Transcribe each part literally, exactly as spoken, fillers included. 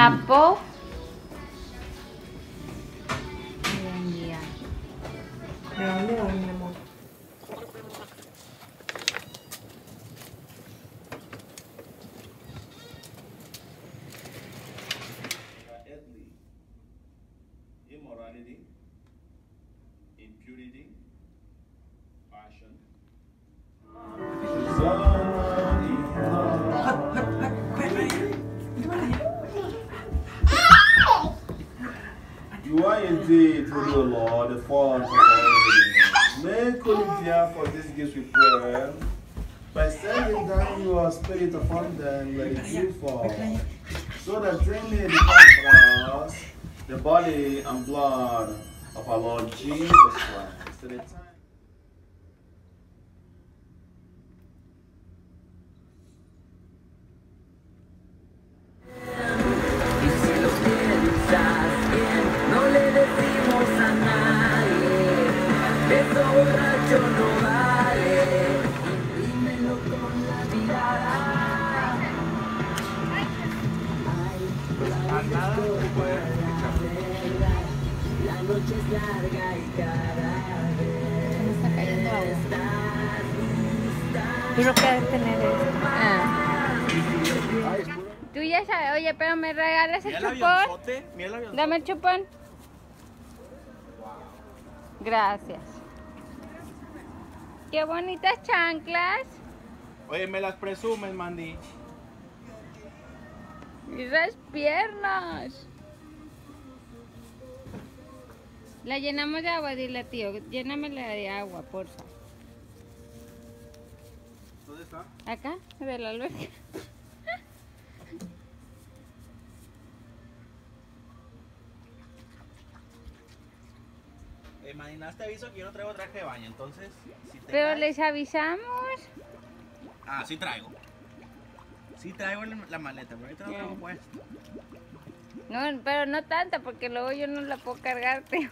sapo. ¿De dónde va, mi amor? Immorality, impurity, passion. You are indeed, O Lord, the font of all. Make Olivia for this gift we pray. By sending down your spirit upon them, let it be fall, so that they may become for us the body and blood of our Lord Jesus Christ. To the time. Tú lo que debes tener es... Ah. Tú ya sabes, oye, pero me regalas el chupón. Dame el chupón. Gracias. Qué bonitas chanclas. Oye, me las presumes, Mandy. Esas piernas. La llenamos de agua, dile tío. Llénamela de agua, porfa. ¿Dónde está? Acá, de la alberca. Eh, Mandy, te aviso que yo no traigo traje de baño, entonces... Si te Pero caes... les avisamos. Ah, sí traigo. Sí traigo la, la maleta, pero ahorita no traigo puesto. No, pero no tanta, porque luego yo no la puedo cargar, tío.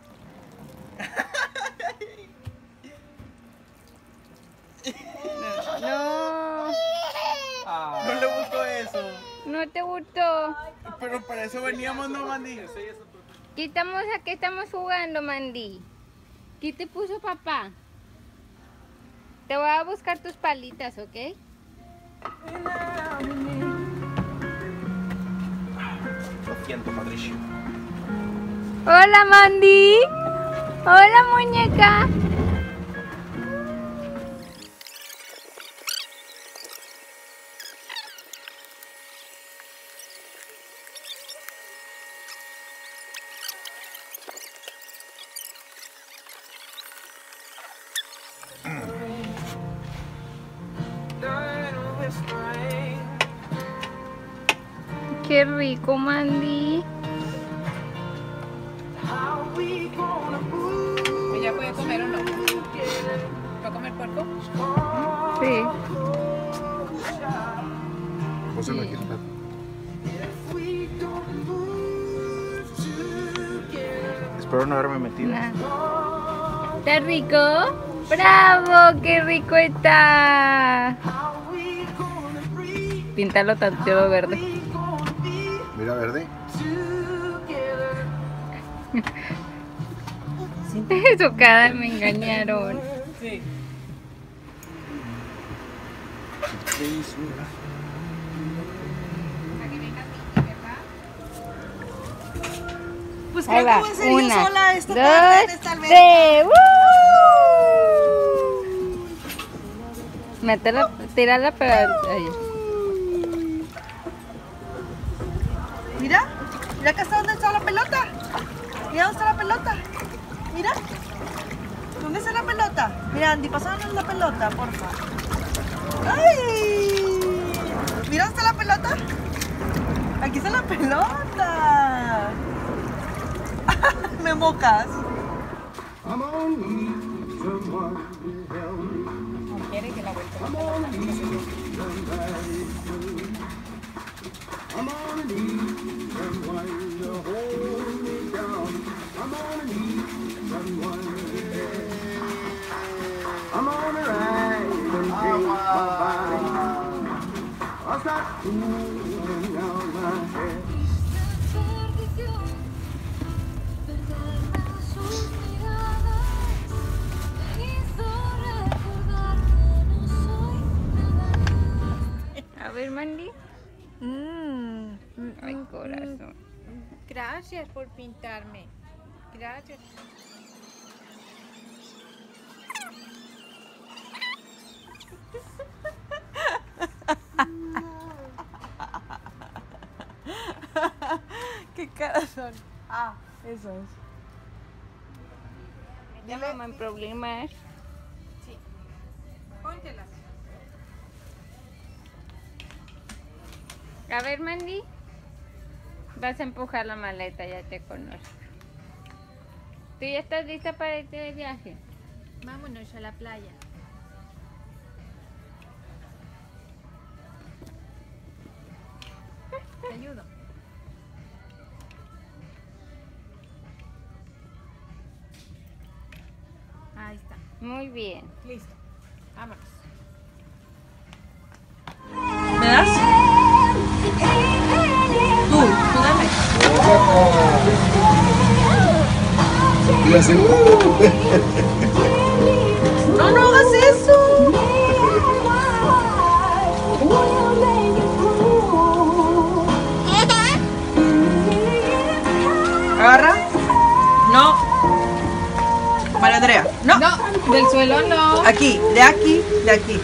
No. No. Ah, no le gustó eso. No te gustó. Pero para eso veníamos, ¿no, Mandy? ¿Qué estamos, ¿A qué estamos jugando, Mandy? ¿Qué te puso papá? Te voy a buscar tus palitas, ¿ok? Lo siento, Patricio. Hola, Mandy. Hola, muñeca. Qué rico, Mandy. ¿Ella puede comer o no? ¿Va a comer puerco? Sí. José no quiere estar. Espero no haberme metido. Nah. ¿Está rico? ¡Bravo! ¡Qué rico está! Píntalo tanteo verde. Mira, verde. Su cara me engañaron. Sí. Pues Ahí creo va. que voy a ser yo Una, sola esta dos, tarde en esta alberca. tres. ¡Woo! Métela, tírala, pero ahí. Mira, mira acá está donde está la pelota. Mira dónde está la pelota. Mira. ¿Dónde está la pelota? Mira, Andy, pásanos la pelota, porfa. ¡Ay! Mira dónde está la pelota. Aquí está la pelota. Me mocas. Quiere que la vuelta. I'm on a knee, someone to hold me down. I'm on a knee, someone to I'm on a ride and take my body. I'll start moving down my head. Gracias por pintarme. Gracias. ¿Qué caras son? Ah, eso es. Ya vamos en problemas. Sí. Póntelas. A ver, Mandy. Vas a empujar la maleta, ya te conozco. ¿Tú ya estás lista para irte de viaje? Vámonos a la playa. Te ayudo. Ahí está. Muy bien. Listo. Vámonos. ¿Me das? Tú, tú dame. Y así, No, no hagas eso. Agarra. No. María Andrea. No. No, del suelo no. Aquí, de aquí, de aquí.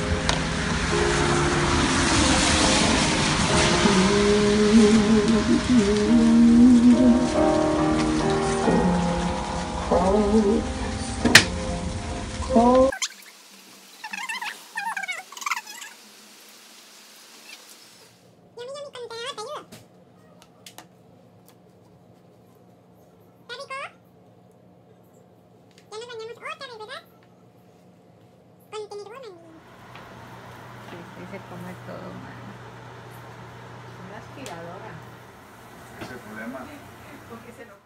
Sí, sí, se come todo mal. Una aspiradora. ese es el problema. Porque se lo